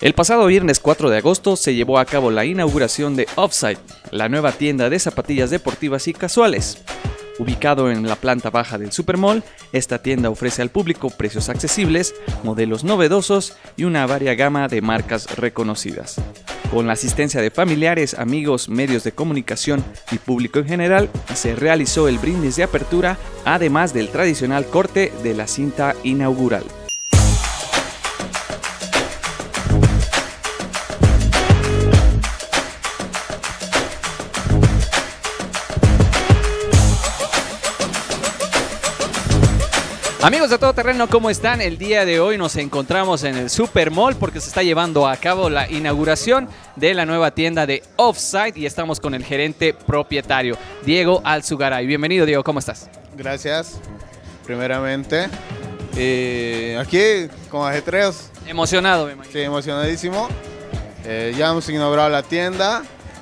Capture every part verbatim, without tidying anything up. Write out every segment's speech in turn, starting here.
El pasado viernes cuatro de agosto se llevó a cabo la inauguración de Offside, la nueva tienda de zapatillas deportivas y casuales. Ubicado en la planta baja del Supermall, esta tienda ofrece al público precios accesibles, modelos novedosos y una varia gama de marcas reconocidas. Con la asistencia de familiares, amigos, medios de comunicación y público en general, se realizó el brindis de apertura, además del tradicional corte de la cinta inaugural. Amigos de Todo Terreno, ¿cómo están? El día de hoy nos encontramos en el Supermall porque se está llevando a cabo la inauguración de la nueva tienda de Offside y estamos con el gerente propietario, Diego Alzugaray. Bienvenido, Diego, ¿cómo estás? Gracias, primeramente. Eh, aquí con ajetreos. Emocionado, me imagino. Sí, emocionadísimo. Eh, ya hemos inaugurado la tienda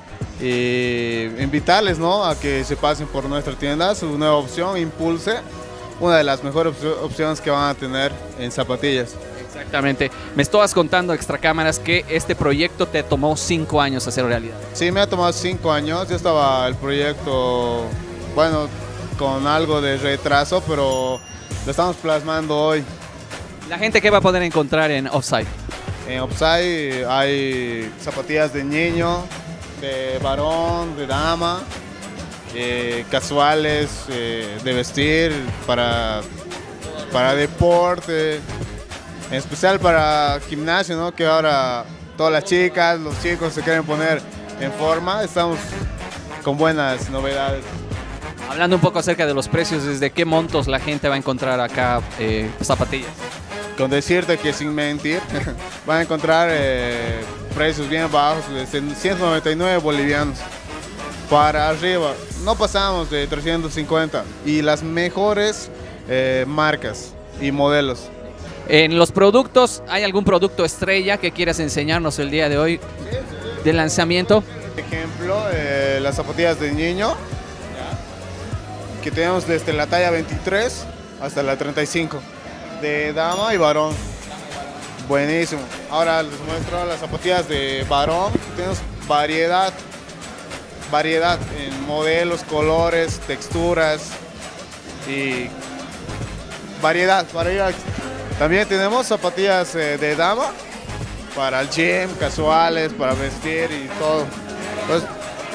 y invitarles, ¿no?, a que se pasen por nuestra tienda, su nueva opción, Impulse. Una de las mejores opciones que van a tener en zapatillas. Exactamente. Me estabas contando, extra cámaras, que este proyecto te tomó cinco años hacer realidad. Sí, me ha tomado cinco años. Ya estaba el proyecto, bueno, con algo de retraso, pero lo estamos plasmando hoy. ¿La gente qué va a poder encontrar en Offside? En Offside hay zapatillas de niño, de varón, de dama. Eh, casuales, eh, de vestir, para, para deporte, en especial para gimnasio, ¿no?, que ahora todas las chicas, los chicos se quieren poner en forma. Estamos con buenas novedades. Hablando un poco acerca de los precios, ¿desde qué montos la gente va a encontrar acá eh, zapatillas? Con decirte que sin mentir, van a encontrar eh, precios bien bajos, de ciento noventa y nueve bolivianos. Para arriba, no pasamos de trescientos cincuenta y las mejores eh, marcas y modelos. En los productos, ¿hay algún producto estrella que quieras enseñarnos el día de hoy de lanzamiento? Por ejemplo, eh, las zapatillas de niño, que tenemos desde la talla veintitrés hasta la treinta y cinco, de dama y varón. Buenísimo. Ahora les muestro las zapatillas de varón, tenemos variedad. Variedad en modelos, colores, texturas y variedad, variedad. También tenemos zapatillas eh, de dama para el gym, casuales, para vestir y todo. Entonces,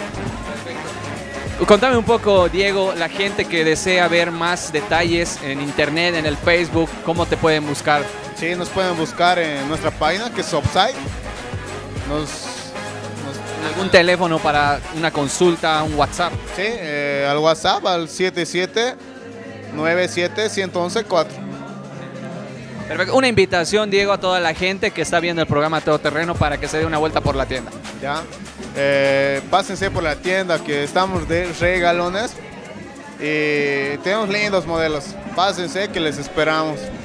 contame un poco, Diego, la gente que desea ver más detalles en internet, en el Facebook, ¿cómo te pueden buscar? Sí, nos pueden buscar en nuestra página, que es Offside. Nos ¿Algún teléfono para una consulta, un WhatsApp? Sí, eh, al WhatsApp al siete siete nueve siete uno uno cuatro. Perfecto. Una invitación, Diego, a toda la gente que está viendo el programa Todo Terreno para que se dé una vuelta por la tienda. Ya, eh, pásense por la tienda, que estamos de regalones y tenemos lindos modelos. Pásense, que les esperamos.